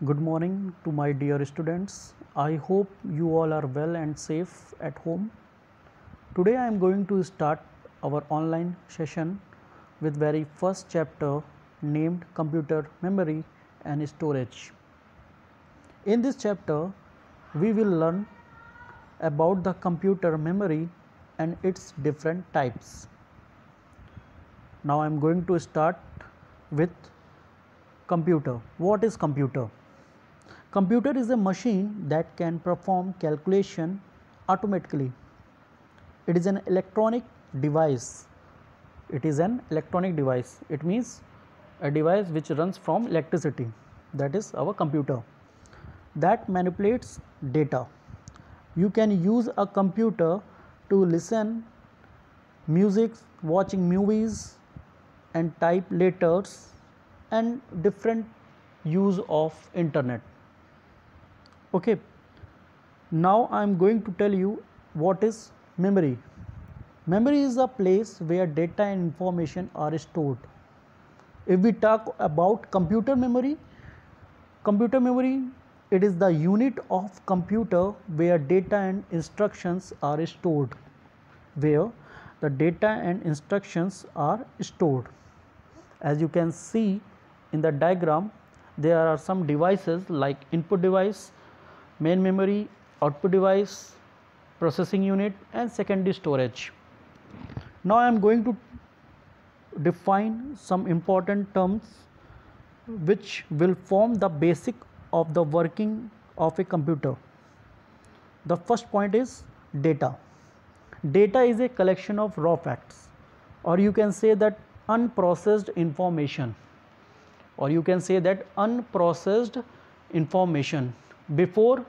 Good morning to my dear students. I hope you all are well and safe at home. Today I am going to start our online session with very first chapter named Computer Memory and Storage. In this chapter we will learn about the computer memory and its different types. Now I am going to start with computer. What is computer? Computer is a machine that can perform calculation automatically. It is an electronic device. It means a device which runs from electricity. That is our computer. That manipulates data. You can use a computer to listen music, watching movies and type letters and different use of internet. Okay, now I am going to tell you what is memory. Memory is a place where data and information are stored. If we talk about computer memory, it is the unit of computer where data and instructions are stored. As you can see in the diagram, there are some devices like input device, main memory, output device, processing unit and secondary storage. Now I am going to define some important terms which will form the basic of the working of a computer. The first point is data. Data is a collection of raw facts, or you can say that unprocessed information, before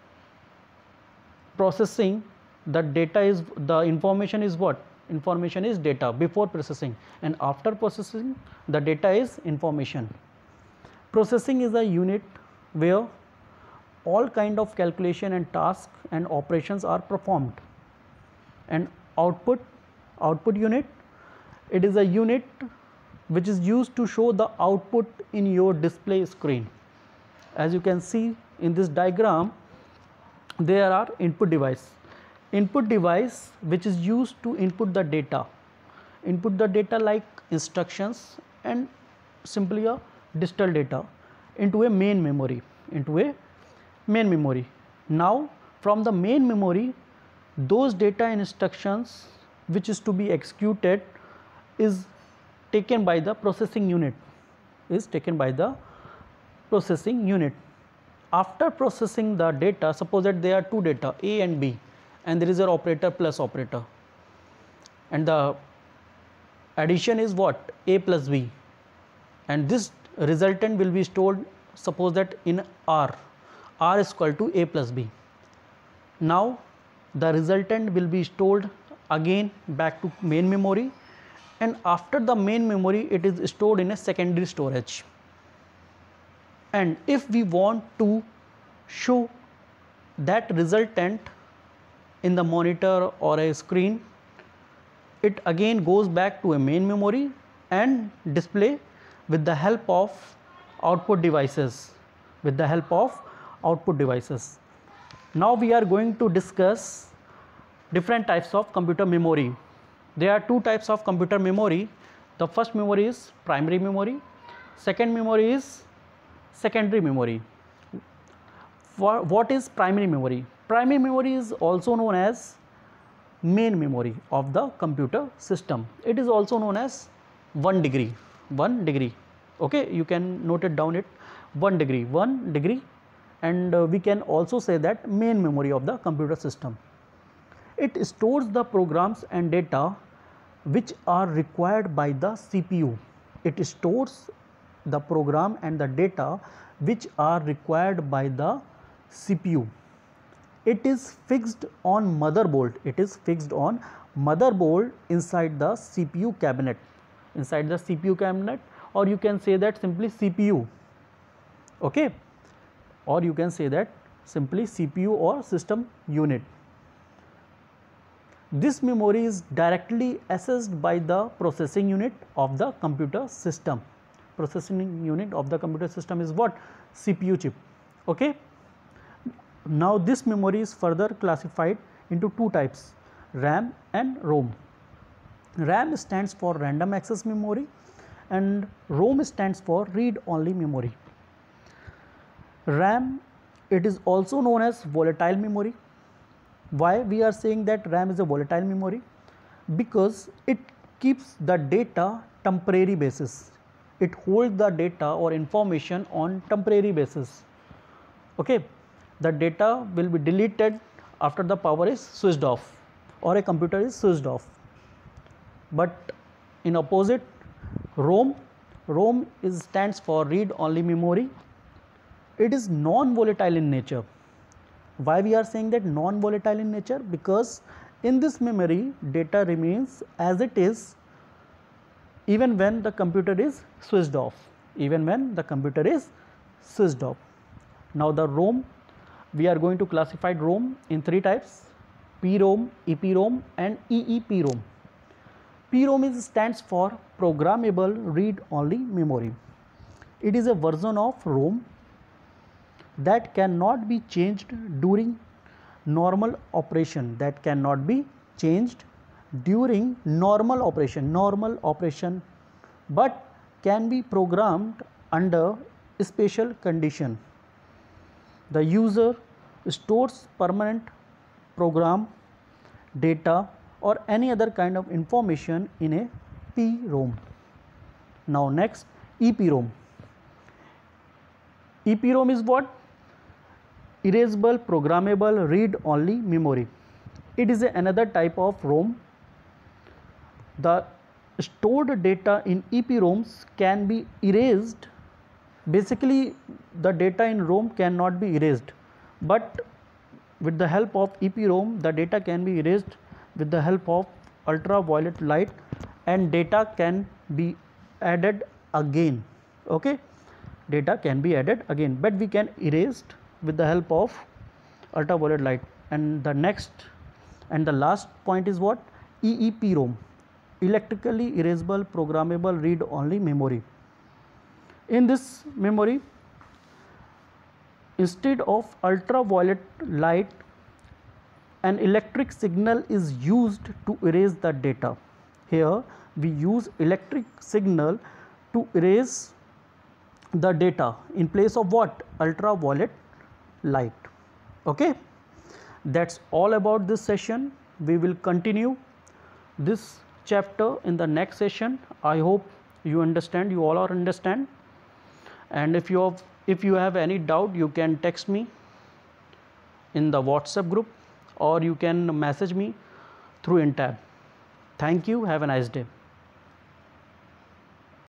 processing. The information is what? Information is data before processing, and after processing the data is information. Processing is a unit where all kind of calculation and tasks and operations are performed. And output unit, it is a unit which is used to show the output in your display screen. As you can see in this diagram, there are input device which is used to input the data like instructions and simply a digital data into a main memory. Now from the main memory, those data and instructions which is to be executed is taken by the processing unit. After processing the data, suppose that there are two data A and B, and there is an operator plus operator, and the addition is what? A plus B, and this resultant will be stored, suppose that in R is equal to A plus B. Now the resultant will be stored again back to main memory, and after the main memory it is stored in a secondary storage. And if we want to show that resultant in the monitor or a screen, it again goes back to a main memory and display with the help of output devices. Now we are going to discuss different types of computer memory. There are two types of computer memory. The first memory is primary memory, second memory is secondary memory. What is primary memory? Primary memory is also known as main memory of the computer system. It is also known as 1 degree. Okay, you can note it down, 1 degree, and we can also say that main memory of the computer system. It stores the programs and data which are required by the CPU. It stores the program and the data which are required by the CPU. It is fixed on motherboard. Inside the CPU cabinet, or you can say that simply CPU. Okay, or you can say that simply CPU or system unit. This memory is directly accessed by the processing unit of the computer system. processing unit of the computer system is what? CPU chip. Okay. Now this memory is further classified into two types, RAM and ROM. RAM stands for random access memory and ROM stands for read only memory. RAM, it is also known as volatile memory. Why we are saying that RAM is a volatile memory? Because it keeps the data temporary basis. It holds the data or information on temporary basis. Okay, the data will be deleted after the power is switched off or a computer is switched off. But in opposite, ROM stands for read only memory. It is non-volatile in nature. Why we are saying that non-volatile in nature? Because in this memory data remains as it is even when the computer is switched off. Now the ROM, we are going to classify ROM in three types: PROM, EPROM and EEPROM. PROM stands for programmable read only memory. It is a version of ROM that cannot be changed during normal operation, but can be programmed under special condition. The user stores permanent program, data or any other kind of information in a PROM. Now next, EPROM. EPROM is what? Erasable programmable read only memory. It is another type of ROM. The stored data in EPROMs can be erased. Basically the data in ROM cannot be erased, but with the help of EPROM the data can be erased with the help of ultraviolet light and data can be added again. Okay, data can be added again, but we can erase with the help of ultraviolet light. And the next and the last point is what? EEPROM, electrically erasable programmable read only memory. In this memory, instead of ultraviolet light, an electric signal is used to erase the data. Here we use electric signal to erase the data in place of what? Ultraviolet light. Okay, that's all about this session. We will continue this chapter in the next session. I hope you understand, you all are understand. And if you have any doubt, you can text me in the WhatsApp group or you can message me through InTab. Thank you. Have a nice day.